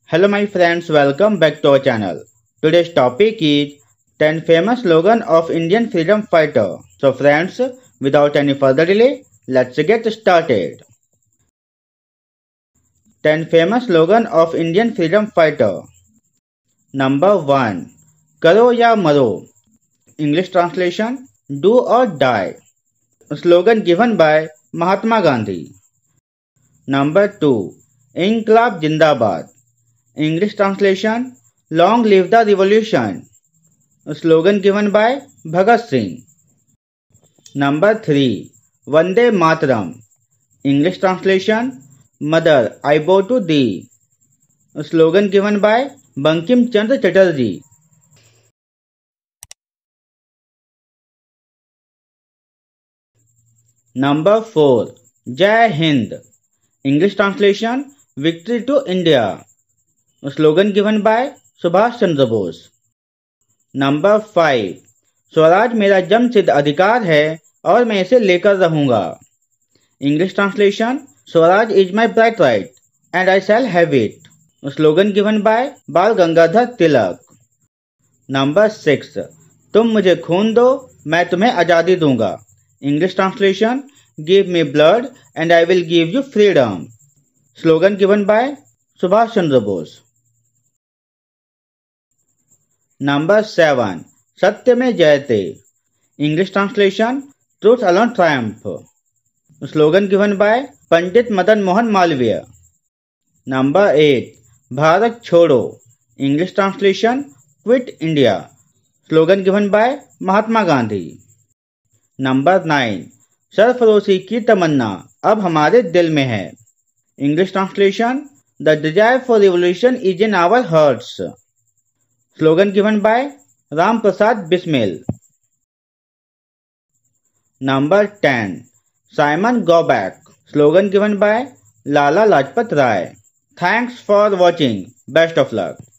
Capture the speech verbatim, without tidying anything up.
Hello my friends, welcome back to our channel. Today's topic is ten famous slogan of Indian freedom fighter. So friends, without any further delay, let's get started. ten famous slogan of Indian freedom fighter. Number one. Karo ya maro. English translation, do or die. A slogan given by Mahatma Gandhi. Number two. Inqilab Jindabad. English translation, long live the revolution. A slogan given by Bhagat Singh. Number three. Vande Mataram. English translation, Mother, I bow to thee. A slogan given by Bankim Chandra Chatterjee. Number four. Jai Hind. English translation, Victory to India. A slogan given by Subhash Chandra Bose. Number five. Swaraj मेरा जन्मसिद्ध अधिकार है और मैं इसे लेकर रहूंगा. English translation, Swaraj is my bright right and I shall have it. A slogan given by बाल गंगाधर तिलक. Number six. तुम मुझे खून दो, मैं तुम्हें आजादी दूंगा. English translation, give me blood and I will give you freedom. Slogan given by Subhash Chandra Bose. Number seven. सत्य में जयते. English translation, truth alone triumph. Slogan given by Pandit Madan Mohan Malviya. Number eight. Bharat छोड़ो. English translation, quit India. Slogan given by Mahatma Gandhi. Number nine. सरफरोशी की तमन्ना अब हमारे दिल में है. English translation, the desire for revolution is in our hearts. Slogan given by Ram Prasad Bismil. Number ten. Simon Go Back. Slogan given by Lala Lajpat Rai. Thanks for watching. Best of luck.